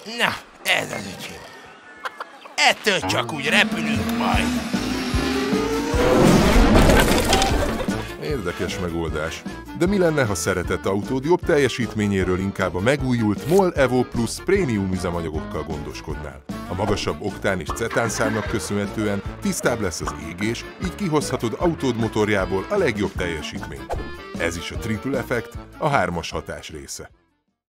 Na, ez az öcsém. Ettől csak úgy repülünk majd. Érdekes megoldás. De mi lenne, ha szeretett autód jobb teljesítményéről inkább a megújult MOL Evo Plus prémium üzemanyagokkal gondoskodnál? A magasabb oktán és cetán számnak köszönhetően tisztább lesz az égés, így kihozhatod autód motorjából a legjobb teljesítményt. Ez is a Triple Effect, a 3-as hatás része.